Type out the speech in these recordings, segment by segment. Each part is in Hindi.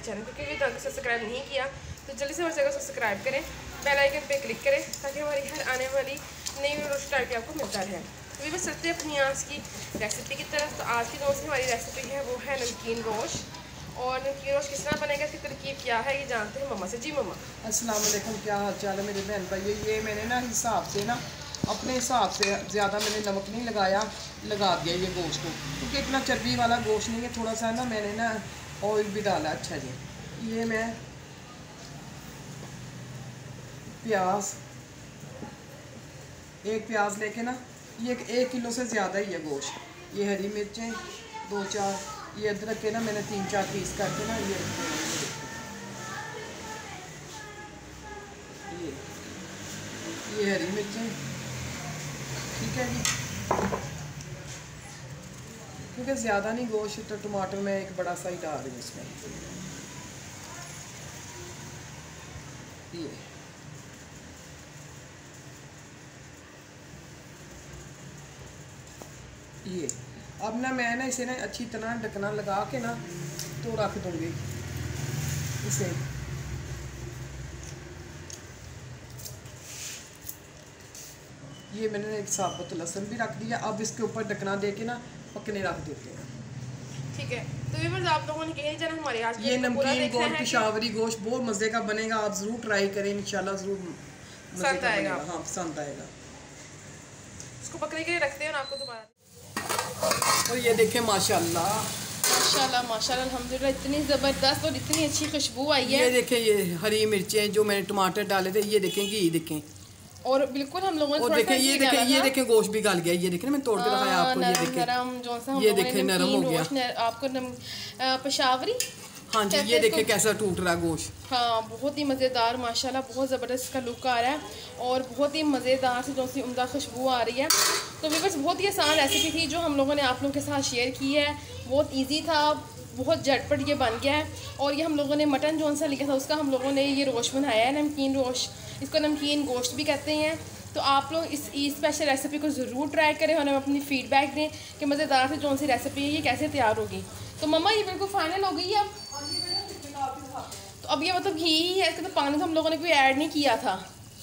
चैनल को, क्योंकि तक सब्सक्राइब नहीं किया तो जल्दी से हमारे चैनल को सब्सक्राइब करें, बेल आइकन पे क्लिक करें ताकि हमारी हर आने वाली नई वीडियो टाइप आपको मिलता रहे। तो बस चलते हैं अपनी आज की रेसिपी की तरफ। तो आज की जो सी हमारी रेसिपी है वो है नमकीन गोश्त। और नमकीन गोश्त किस तरह बनेगा, इसकी तरकीब क्या है, ये जानते हैं मम्मा से। जी मम्मा। अस्सलाम वालेकुम, क्या हाल चाल है मेरे बहन भाई। ये मैंने ना हिसाब से ना अपने हिसाब से ज़्यादा मैंने नमक नहीं लगाया, लगा दिया ये गोश्त को, क्योंकि इतना चर्बी वाला गोश्त नहीं है। थोड़ा सा ना मैंने ना ऑयल भी डाला। अच्छा जी, ये मैं प्याज, एक प्याज लेके ना, ये 1 किलो से ज़्यादा ही है गोश्त। ये हरी मिर्चें 2-4, ये अदरक के ना मैंने 3-4 पीस करके ना ये रखे हैं। ये हरी मिर्चें, ठीक है जी, क्योंकि ज़्यादा नहीं गोश्त, तो टमाटर मैं एक बड़ा सा ही डाल रही हूँ इसमें। ये अब ना मैं ना इसे ना अच्छी तरह ढकना लगा के ना तो रख दूँगी इसे। ये मैंने एक साबुत लहसुन भी रख दिया। अब इसके ऊपर ढकना दे के ना पकने रख देते हैं। ठीक है, तो व्यूअर्स आप लोगों ने कहीं जाना हमारे आज ये नमकीन गोश्त, पिशावरी गोश्त बहुत मज़े का बनेगा। आप ज़रूर ट्राई करें, इंशाल्लाह ज़रूर पसंद आएगा। हाँ, पसंद आएगा। इसको पकने के लिए रखते हैं और आपको दोबारा। और ये देखें माशाल्लाह माशाल्लाह माशाल्लाह अल्हम्दुलिल्लाह, इतनी ज़बरदस्त और इतनी अच्छी खुशबू आई है। ये देखें, ये हरी मिर्चें जो मैंने टमाटर डाले थे, ये देखें, घी देखें, और बिल्कुल हम लोगों ने और देखें, ये देखें गोश्त भी गल गया। ये देखें, मैंने तोड़ के दिखाया आपको। ये देखें, ये देखें नरम हो गया। आपको पेशावरी, हाँ जी, ये देखें कैसा टूट रहा गोश्त। हाँ, बहुत ही मज़ेदार माशाल्लाह, बहुत ज़बरदस्त का लुक आ रहा है और बहुत ही मज़ेदार से जो सी उम्दा खुशबू आ रही है। तो व्यूअर्स बहुत ही आसान रेसिपी थी जो हम लोगों ने आप लोगों के साथ शेयर की है। बहुत ईजी था, बहुत झटपट ये बन गया है। और ये हम लोगों ने मटन जो सा लिखा था उसका हम लोगों ने ये रोस्ट बनाया है, नमकीन रोस्ट। इसको नमकीन गोश्त भी कहते हैं। तो आप लोग इस स्पेशल रेसिपी को ज़रूर ट्राई करें और हमें अपनी फ़ीडबैक दें कि मज़ेदार से जो सी रेसिपी है ये कैसे तैयार होगी। तो मम्मा ये बिल्कुल फाइनल हो गई है अब। तो अब ये मतलब घी ही है, इसके तो पानी तो हम लोगों ने कोई ऐड नहीं किया था।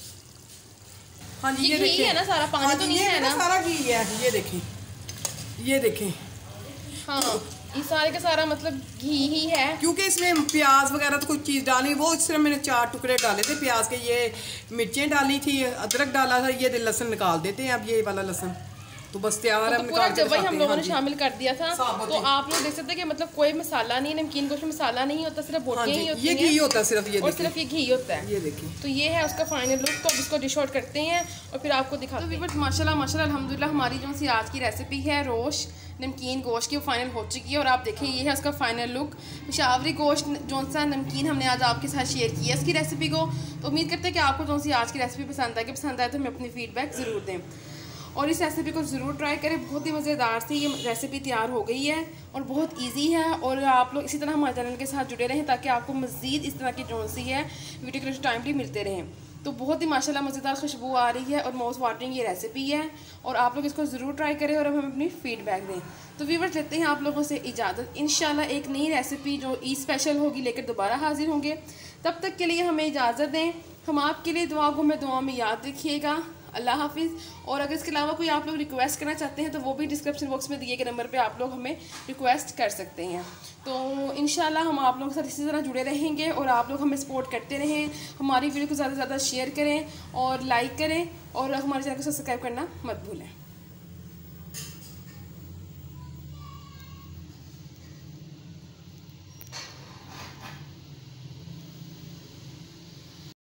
हाँ जी, ये घी है ना सारा, पानी हाँ तो नहीं है ना, सारा घी है। ये देखें, ये देखें, हाँ ये सारे का सारा मतलब घी ही है, क्योंकि इसमें प्याज वगैरह तो कुछ चीज़ डाली। वो सिर्फ मैंने 4 टुकड़े डाले थे प्याज के। ये मिर्चें डाली थी, अदरक डाला था। ये लहसुन निकाल देते हैं अब, ये वाला लहसुन तो बस तैयार है। तो पूरा जब वही हम लोगों ने शामिल कर दिया था। तो आप लोग देख सकते हैं कि मतलब कोई मसाला नहीं, नमकीन गोश्त में मसाला नहीं होता, सिर्फ बोटियां ही होती हैं। ये घी होता है सिर्फ, ये और सिर्फ ये घी होता है। ये देखिए, तो ये है उसका फाइनल लुक। तो अब इसको डिश आउट करते हैं और फिर आपको दिखाते हैं। तो माशाल्लाह माशाल्लाह अल्हम्दुलिल्लाह, हमारी जो सी आज की रेसिपी है रोस्ट नमकीन गोश्त की, वो फाइनल हो चुकी है। और आप देखिए, ये है उसका फाइनल लुक। पेशावरी गोश्त जो सा नमकीन हमने आज आपके साथ शेयर किया इसकी रेसिपी को। तो उम्मीद करते हैं कि आपको जो सी आज की रेसिपी पसंद आए तो हमें अपनी फीडबैक ज़रूर दें और इस रेसिपी को ज़रूर ट्राई करें। बहुत ही मज़ेदार सी ये रेसिपी तैयार हो गई है और बहुत इजी है। और आप लोग इसी तरह हमारे चैनल के साथ जुड़े रहें ताकि आपको मज़ीद इस तरह की जो सी है वीडियो के टाइमली मिलते रहें। तो बहुत ही माशाल्लाह मज़ेदार खुशबू आ रही है और माउथ वाटरिंग ये रेसिपी है और आप लोग इसको ज़रूर ट्राई करें और हमें अपनी फ़ीडबैक दें। तो व्यूअर्स लेते हैं आप लोगों से इजाज़त। इंशाल्लाह एक नई रेसिपी जो ईद स्पेशल होगी लेकर दोबारा हाजिर होंगे। तब तक के लिए हमें इजाज़त दें। हम आपके लिए दुआ में याद रखिएगा। अल्लाह हाफिज़। और अगर इसके अलावा कोई आप लोग रिक्वेस्ट करना चाहते हैं तो वो भी डिस्क्रिप्शन बॉक्स में दिए गए नंबर पे आप लोग हमें रिक्वेस्ट कर सकते हैं। तो इंशाल्लाह हम आप लोगों के साथ इसी तरह जुड़े रहेंगे और आप लोग हमें सपोर्ट करते रहें। हमारी वीडियो को ज़्यादा से ज़्यादा शेयर करें और लाइक करें और हमारे चैनल को सब्सक्राइब करना मत भूलें।